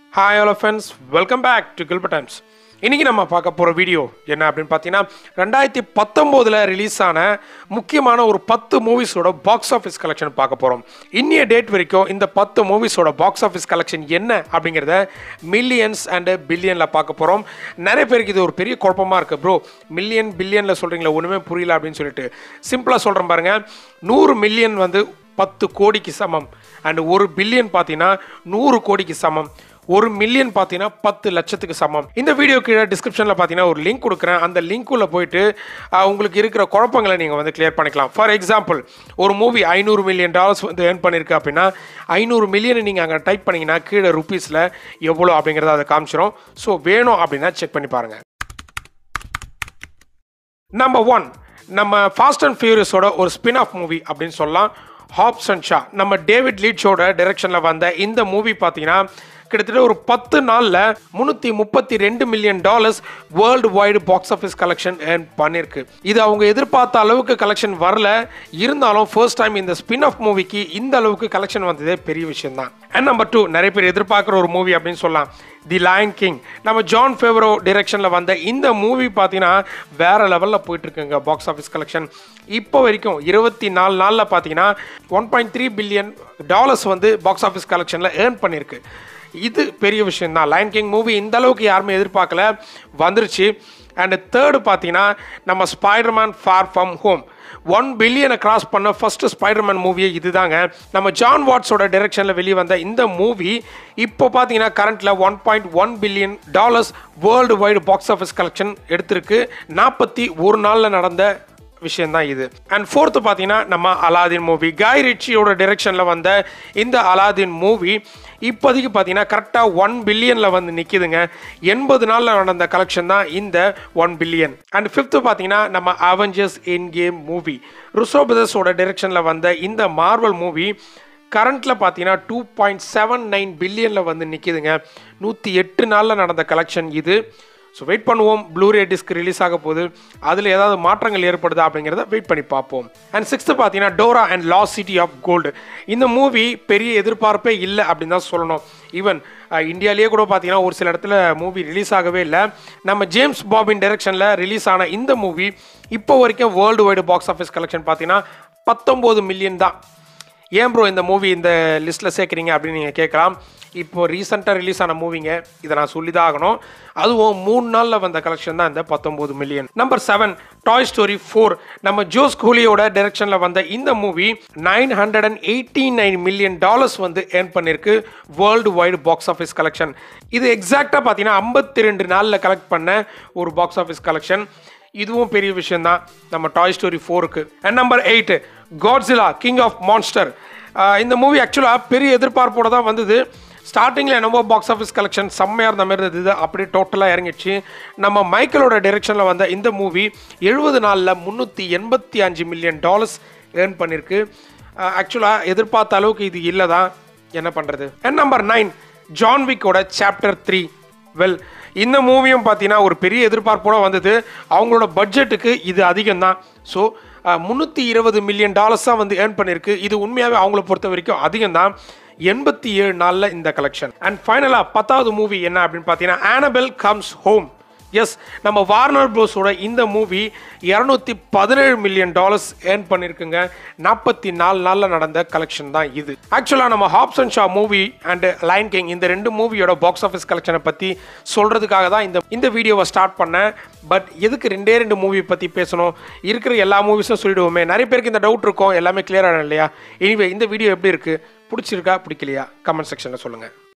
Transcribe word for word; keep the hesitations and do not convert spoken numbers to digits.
Hi all friends, welcome back to Gilbert Times. இன்னைக்கு நம்ம பார்க்க போற வீடியோ என்ன அப்படினு பார்த்தீங்கன்னா ரெண்டாயிரத்து பத்தொன்பது ல ரிலீஸ் ஆன முக்கியமான ஒரு பத்து மூவிஸோட பாக்ஸ் ஆபீஸ் கலெக்ஷன் பார்க்க போறோம். இன்னிய டேட் வரைக்கும் இந்த பத்து மூவிஸோட பாக்ஸ் ஆபீஸ் கலெக்ஷன் என்ன அப்படிங்கறத மில்லியன்ஸ் அண்ட் பில்லியன்ல பார்க்க போறோம். நிறைய பேருக்கு இது ஒரு பெரிய குழப்பமா இருக்கு. ப்ரோ மில்லியன் பில்லியன்ல சொல்றீங்களா ஒண்ணுமே புரியல அப்படினு சொல்லிட்டு சிம்பிளா சொல்றேன் பாருங்க. நூறு மில்லியன் வந்து பத்து கோடிக்கு சமம் அண்ட் ஒரு பில்லியன் பார்த்தீங்கன்னா நூறு கோடிக்கு சமம். ஒரு மில்லியன் பார்த்தீங்கன்னா பத்து லட்சத்துக்கு சமம். இந்த வீடியோ கீழே டிஸ்கிரிப்ஷனில் பார்த்தீங்கன்னா ஒரு லிங்க் கொடுக்குறேன். அந்த லிங்க்குள்ளே போயிட்டு உங்களுக்கு இருக்கிற குழப்பங்களை நீங்கள் வந்து கிளியர் பண்ணிக்கலாம். ஃபார் எக்ஸாம்பிள் ஒரு மூவி ஐநூறு மில்லியன் டாலர்ஸ் வந்து ஏர்ன் பண்ணியிருக்கு அப்படின்னா ஐநூறு மில்லியன் நீங்கள் அங்கே டைப் பண்ணிங்கன்னா கீழே ருபீஸில் எவ்வளோ அப்படிங்கிறத அதை காமிச்சிடும். ஸோ வேணும் அப்படின்னா செக் பண்ணி பாருங்கள். நம்பர் ஒன், நம்ம ஃபாஸ்ட் அண்ட் ஃபியூரியஸோட ஒரு ஸ்பின் ஆஃப் மூவி அப்படின்னு சொல்லலாம். Hobbs and Shaw. நம்ம டேவிட் லீட்சோட டைரக்ஷனில் வந்த இந்த மூவி பார்த்தீங்கன்னா கிட்டத்தட்ட ஒரு பத்து நாளில் முன்னூற்றி முப்பத்தி ரெண்டு million dollars world wide box office collection earn பண்ணியிருக்கு. இது அவங்க எதிர்பார்த்த அளவுக்கு கலெக்ஷன் வரல. இருந்தாலும் ஃபர்ஸ்ட் டைம் இந்த ஸ்பின் ஆஃப் மூவிக்கு இந்த அளவுக்கு கலெக்ஷன் வந்ததே பெரிய விஷயம் தான். அண்ட் நம்பர் டூ, நிறைய பேர் எதிர்பார்க்குற ஒரு மூவி அப்படின்னு சொல்லலாம், தி லயன் கிங். நம்ம ஜான் ஃபேவரோ டைரக்ஷனில் வந்த இந்த மூவி பார்த்தீங்கன்னா வேற லெவலில் போயிட்டு இருக்குங்க பாக்ஸ் ஆஃபீஸ் கலெக்ஷன். இப்போ வரைக்கும் இருபத்தி நாலு நாளில் பார்த்தீங்கன்னா one point three billion dollars வந்து பாக்ஸ் ஆஃபீஸ் கலெக்ஷனில் ஏர்ன் பண்ணியிருக்கு. இது பெரிய விஷயம் தான். லயன் கிங் மூவி இந்த அளவுக்கு யாருமே எதிர்பார்க்கல, வந்துருச்சு. அண்ட் தேர்டு பார்த்தீங்கன்னா நம்ம Spiderman far from home. One பில்லியனை கிராஸ் பண்ண ஃபர்ஸ்ட் ஸ்பைடர்மேன் மூவியே இதுதாங்க. நம்ம ஜான் வாட்ஸோட டைரக்ஷனில் வெளியே வந்த இந்த மூவி இப்போ பார்த்தீங்கன்னா கரண்ட்டில் one point one billion dollars world wide box office collection எடுத்திருக்கு. நாற்பத்தி ஒரு நாளில் நடந்த விஷயம் தான் இது. அண்ட் ஃபோர்த்து பார்த்தீங்கன்னா நம்ம அலாதீன் மூவி. காய் ரிச்சியோட டைரக்ஷனில் வந்த இந்த அலாதீன் மூவி இப்போதைக்கு பார்த்தீங்கன்னா கரெக்டாக ஒன் பில்லியனில் வந்து நிற்கிதுங்க. எண்பது நாளில் நடந்த கலெக்ஷன் தான் இந்த ஒன் பில்லியன். அண்ட் ஃபிஃப்த்து பார்த்தீங்கன்னா நம்ம Avengers end game movie. Russo பிரதர்ஸோட டைரக்ஷனில் வந்த இந்த மார்வல் மூவி கரண்ட்டில் பார்த்தீங்கன்னா டூ பாயிண்ட் செவன் நைன் பில்லியனில் வந்து நிற்கிதுங்க. நூற்றி எட்டு நாளில் நடந்த கலெக்ஷன் இது. ஸோ வெயிட் பண்ணுவோம். ப்ளூரே டிஸ்க் ரிலீஸ் ஆக போகுது, அதில் ஏதாவது மாற்றங்கள் ஏற்படுதா அப்படிங்கிறத வெயிட் பண்ணி பார்ப்போம். அண்ட் சிக்ஸ்த்து பார்த்தீங்கன்னா Dora and lost city of gold. இந்த மூவி பெரிய எதிர்பார்ப்பே இல்லை அப்படின்னு தான் சொல்லணும். ஈவன் இந்தியாவிலேயே கூட பார்த்தீங்கன்னா ஒரு சில இடத்துல மூவி ரிலீஸ் ஆகவே இல்லை. நம்ம ஜேம்ஸ் பாபின் டைரக்ஷனில் ரிலீஸ் ஆன இந்த மூவி இப்போ வரைக்கும் world wide box office collection பார்த்தீங்கன்னா பத்தொம்போது மில்லியன் தான். ஏன் ப்ரோ இந்த மூவி இந்த லிஸ்ட்டில் சேர்க்குறீங்க அப்படின்னு நீங்கள் கேட்கலாம். இப்போ ரீசெண்டாக ரிலீஸ் ஆன மூவிங்க, இதை நான் சொல்லி தான் ஆகணும். அதுவும் மூணு நாளில் வந்த கலெக்ஷன் தான் இந்த பத்தொம்போது million. Number seven, toy story four. நம்ம ஜோஸ் கூலியோட டைரக்ஷனில் வந்த இந்த movie nine hundred and eighty nine million dollars வந்து ஏர்ன் பண்ணியிருக்கு world wide box office collection. இது எக்ஸாக்டாக பார்த்தீங்கன்னா ஐம்பத்தி ரெண்டு நாளில் கலெக்ட் பண்ண ஒரு பாக்ஸ் ஆஃபீஸ் கலெக்ஷன். இதுவும் பெரிய விஷயம் தான் நம்ம டாய் ஸ்டோரி ஃபோருக்கு. And number eight, Godzilla king of monster. இந்த மூவி ஆக்சுவலாக பெரிய எதிர்பார்ப்போட தான் வந்தது. ஸ்டார்டிங்கில் என்னமோ பாக்ஸ் ஆஃபீஸ் கலெக்ஷன் செம்மையாக இருந்த மாதிரி இருந்தது, அப்படியே டோட்டலாக இறங்கிடுச்சு. நம்ம மைக்கேலோட டைரக்ஷனில் வந்த இந்த மூவி எழுபது நாளில் முந்நூற்றி எண்பத்தி அஞ்சு மில்லியன் டாலர்ஸ் ஏர்ன் பண்ணியிருக்கு. ஆக்சுவலாக எதிர்பார்த்த அளவுக்கு இது இல்லை தான், என்ன பண்ணுறது. அண்ட் நம்பர் நைன், ஜான் விக்கோட சாப்டர் த்ரீ. வெல், இந்த மூவியும் பார்த்தீங்கன்னா ஒரு பெரிய எதிர்பார்ப்போடு வந்தது. அவங்களோட பட்ஜெட்டுக்கு இது அதிகம் தான். ஸோ முந்நூற்றி இருபது மில்லியன் டாலர்ஸ் தான் வந்து ஏர்ன் பண்ணியிருக்கு. இது உண்மையாகவே அவங்கள பொறுத்த வரைக்கும் அதிகம் தான். எண்பத்தி ஏழு நாளில் இந்த கலெக்ஷன். அண்ட் ஃபைனலாக பத்தாவது மூவி என்ன அப்படின்னு பார்த்தீங்கன்னா ஆனபெல் கம்ஸ் ஹோம். எஸ், நம்ம வார்னர் ப்ரோஸோட இந்த மூவி இரநூத்தி பதினேழு மில்லியன் டாலர்ஸ் ஏர்ன் பண்ணியிருக்குங்க. நாற்பத்தி நாலு நாளில் நடந்த கலெக்ஷன் தான் இது. ஆக்சுவலாக நம்ம Hobbs and Shaw movie and lion king இந்த ரெண்டு மூவியோட பாக்ஸ் ஆஃபீஸ் கலெக்ஷனை பற்றி சொல்கிறதுக்காக தான் இந்த இந்த வீடியோவை ஸ்டார்ட் பண்ணேன். பட் எதுக்கு ரெண்டே ரெண்டு மூவி பற்றி பேசணும், இருக்கிற எல்லா மூவிஸும் சொல்லிடுவோமே. நிறைய பேருக்கு இந்த டவுட் இருக்கும், எல்லாமே கிளியர் ஆகணும் இல்லையா? எனிவே இந்த வீடியோ எப்படி இருக்குது, பிடிச்சிருக்கா பிடிக்கலையா கமெண்ட் செக்ஷனில் சொல்லுங்கள்.